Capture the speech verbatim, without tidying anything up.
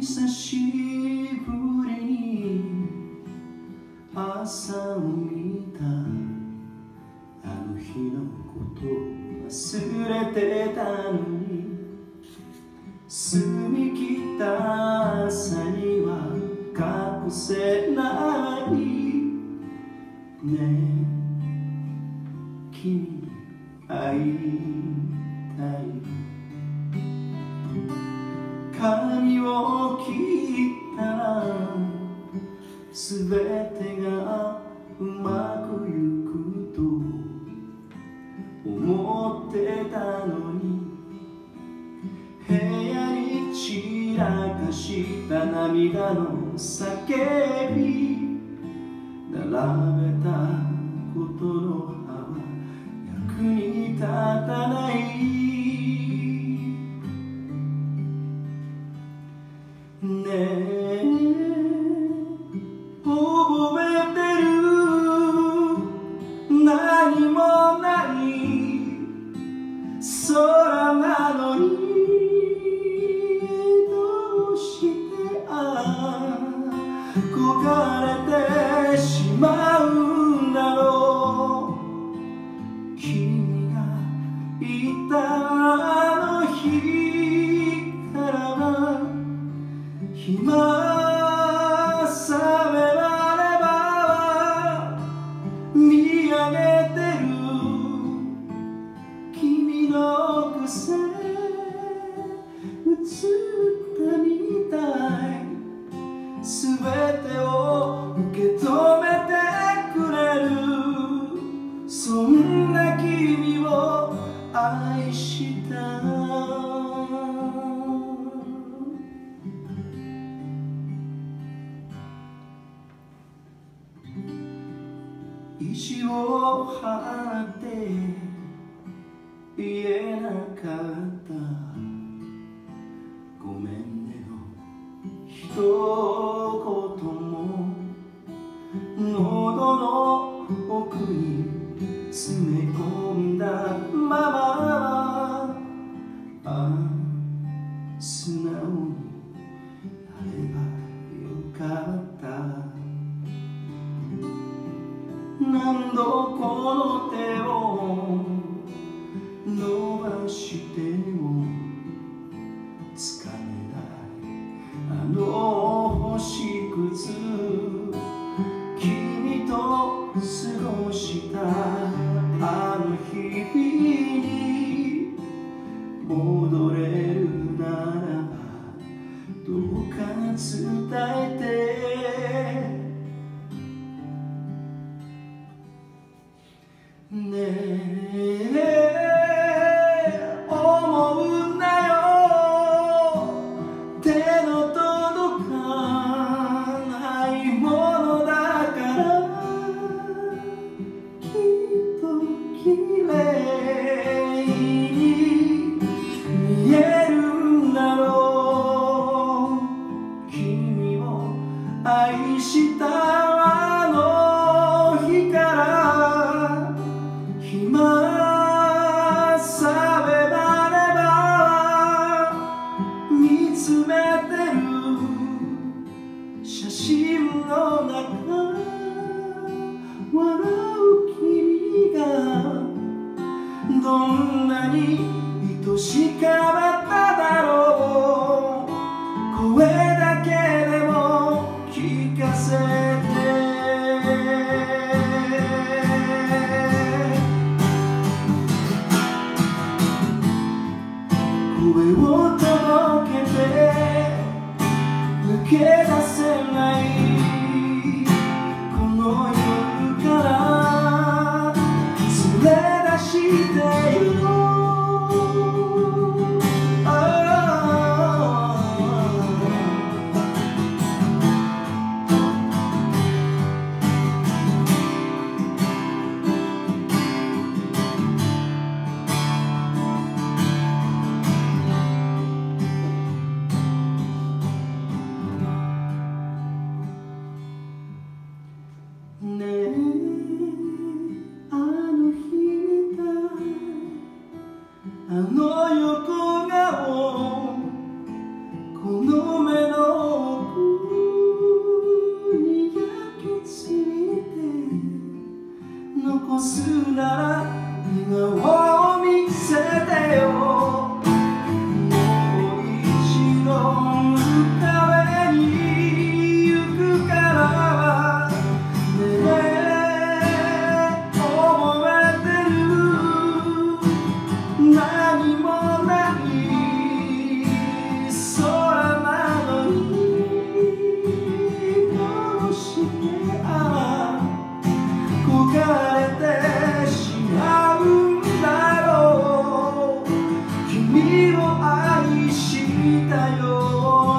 久しぶりに朝を見た。あの日のこと忘れてたのに、澄み切った朝には隠せないねえ、君に会いたい。髪を切ったらすべてがうまくゆくと思ってたのに、部屋に散らかした涙の叫び、並べたことの葉は役に立たない。ねえ、覚えてる？何もない空なのに、どうしてああ焦がれてしまうんだろう。君がいたあの日からは日が覚められば見上げてる君の癖映ったみたい。すべてを受け止めてくれる、そんな君を愛した。意地を張って言えなかった、ごめんねの一言も喉の奥に詰め込んだまま、ああ素直になればよかった。何度この手を伸ばしてもつかめないあの星屑、君と過ごしたあの日々に戻れるならばどうか伝えて。ねえ、思うんだよ、手の届かないものだから、きっときれいに見えるんだろう。君を愛したあの日から今覚められば見つめてる写真の中、笑う君がどんなに愛しかっただろう。声だけでも聞かせて。声を届けて抜け出せないこの夜から連れ出してゆこう。ねど